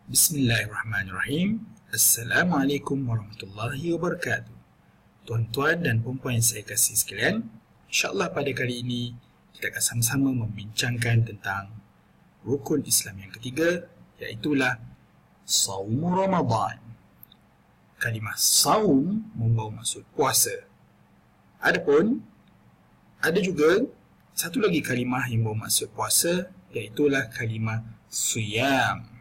Bismillahirrahmanirrahim. Assalamualaikum warahmatullahi wabarakatuh. Tuan-tuan dan puan-puan yang saya kasih sekalian, insyaAllah pada kali ini kita akan sama-sama membincangkan tentang rukun Islam yang ketiga, iaitulah Saum Ramadan. Kalimah saum membawa maksud puasa. Adapun ada juga satu lagi kalimah yang membawa maksud puasa, iaitulah kalimah siyam.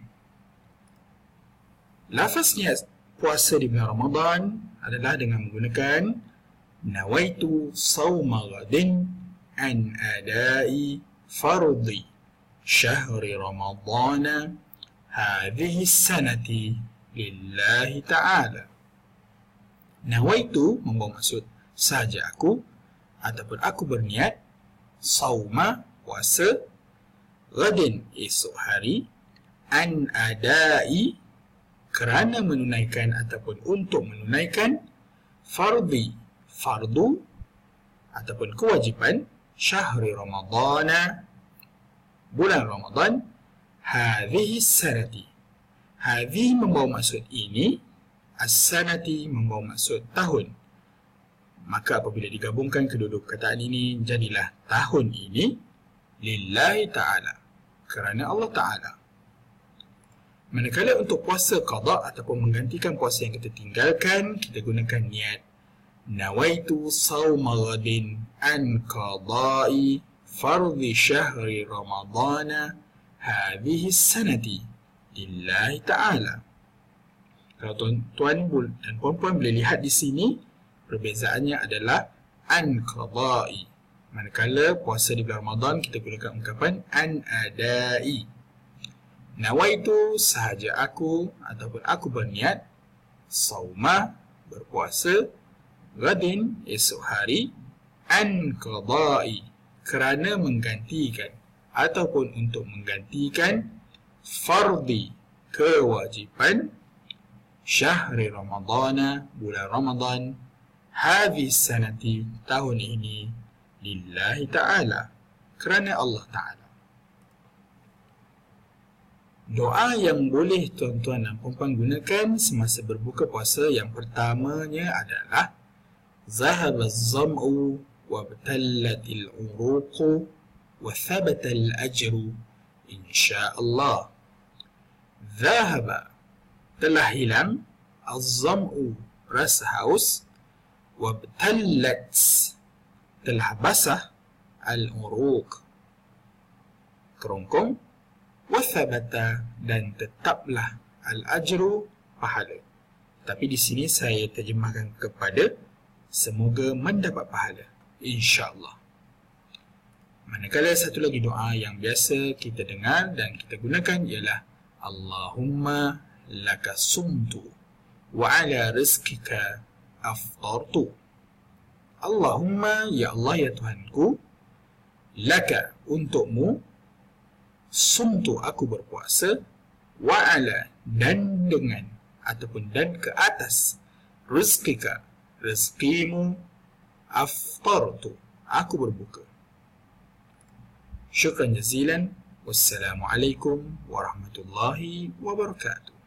Lafaznya puasa di bulan Ramadan adalah dengan menggunakan nawaitu sawma ghadin an adai fardhi syahri ramadana hadhihi sanati lillahi ta'ala. Nawaitu membawa maksud sahaja aku ataupun aku berniat sawma puasa ghadin esok hari an adai kerana menunaikan ataupun untuk menunaikan fardu ataupun kewajipan syahri ramadana bulan Ramadan hadhihi sanati. Hadhi membawa maksud ini, as-sanati membawa maksud tahun. Maka apabila digabungkan kedua-dua perkataan ini, jadilah tahun ini lillahi ta'ala, kerana Allah Ta'ala. Manakala untuk puasa qada ataupun menggantikan puasa yang kita tinggalkan, kita gunakan niat nawaitu sawma ghadin an qada'i fardhi syahri ramadana hadhihi sanati lillahi ta'ala. Kalau tuan-tuan dan puan-puan boleh lihat di sini, perbezaannya adalah an qada'i. Manakala puasa di bulan Ramadan, kita gunakan ungkapan an adai. Nawaitu sahaja aku ataupun aku berniat sauma berpuasa ghadin esok hari an qada'i kerana menggantikan ataupun untuk menggantikan fardhi kewajipan syahri ramadana bulan Ramadan hadhi sanati tahun ini lillahi ta'ala, kerana Allah Ta'ala. Doa yang boleh tuan-tuan dan puan-puan gunakan semasa berbuka puasa yang pertamanya adalah Zahaba az-zam'u wa btallatil uruqu wa thabata al-ajru insya'Allah. Zahaba telah hilang, az-zam'u rasa haus, wa btallat telah basah, al-uruq kerongkong, wathabata dan tetaplah al-ajru pahala. Tapi di sini saya terjemahkan kepada semoga mendapat pahala, insya-Allah. Manakala satu lagi doa yang biasa kita dengar dan kita gunakan ialah Allahumma laka sumtu wa ala rizkika aftartu. Allahumma, ya Allah, ya Tuhanku, laka untukmu, sumtu aku berpuasa, wa ala dan dengan ataupun dan ke atas, rizkika rizkimu, aftartu aku berbuka. Syukran jazilan. Wassalamualaikum warahmatullahi wabarakatuh.